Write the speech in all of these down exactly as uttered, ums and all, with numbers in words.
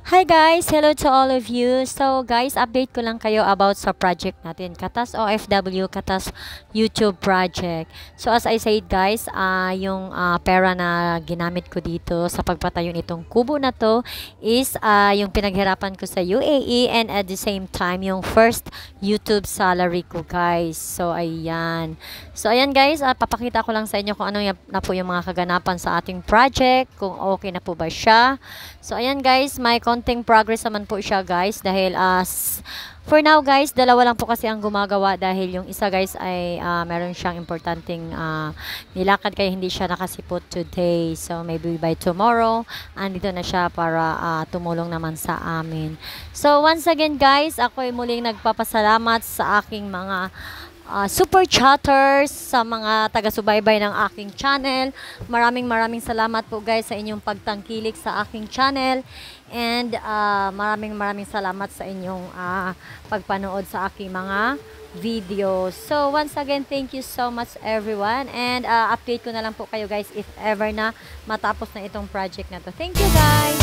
Hi guys! Hello to all of you. So guys, update ko lang kayo about sa project natin. Katas O F W, Katas YouTube project. So as I said guys, uh, yung uh, pera na ginamit ko dito sa pagpatayo nitong kubo na to is uh, yung pinaghirapan ko sa U A E, and at the same time yung first YouTube salary ko guys. So ayan. So ayan guys, uh, papakita ko lang sa inyo kung ano yung, na po yung mga kaganapan sa ating project, kung okay na po ba siya. So ayan guys, may konting progress naman po siya guys, dahil as uh, for now guys, dalawa lang po kasi ang gumagawa, dahil yung isa guys ay uh, meron siyang importanteng uh, nilakad kaya hindi siya nakasipot today. So maybe by tomorrow andito na siya para uh, tumulong naman sa amin. So once again guys, ako ay muling nagpapasalamat sa aking mga Uh, super chatters, sa mga taga-subaybay ng aking channel. Maraming maraming salamat po guys sa inyong pagtangkilik sa aking channel, and uh, maraming maraming salamat sa inyong uh, pagpanood sa aking mga videos. So once again, thank you so much everyone, and uh, update ko na lang po kayo guys if ever na matapos na itong project na to. Thank you guys!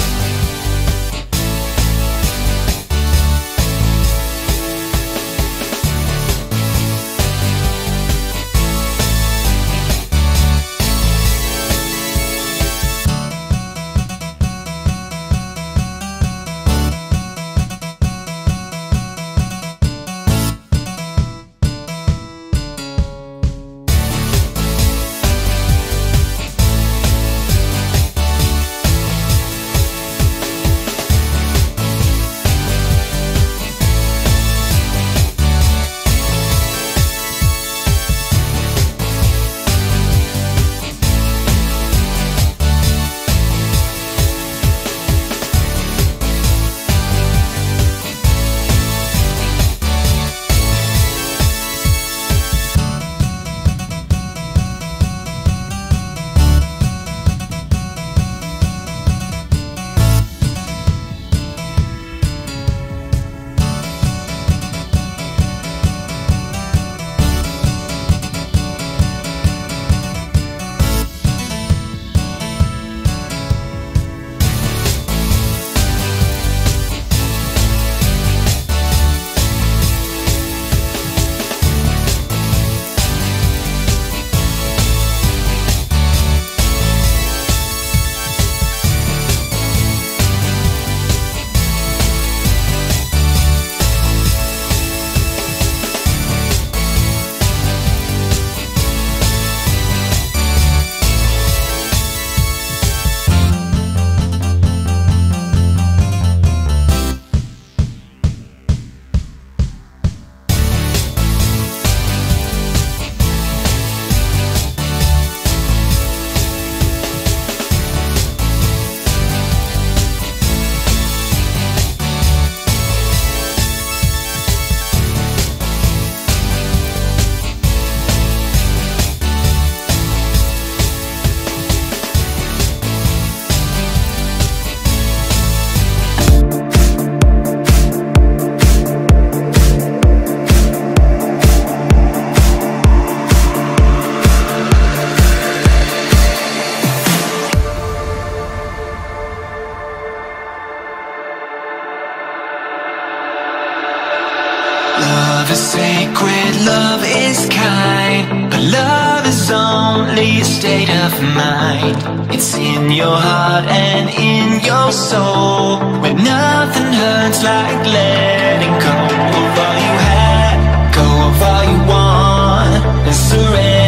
Love is sacred, love is kind, but love is only a state of mind. It's in your heart and in your soul, where nothing hurts like letting go of all you had, go of all you want, and surrender.